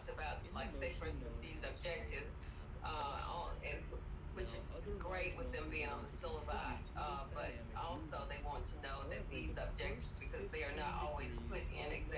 talked about, In the like, say, for motion instance, known these as slow objectives, motion. which Now, is other great minds with them also being go on on the to contribute syllabi, to this but dynamic also they movement. want to know that However, the these objectives, first because they are not 15 always put degrees in of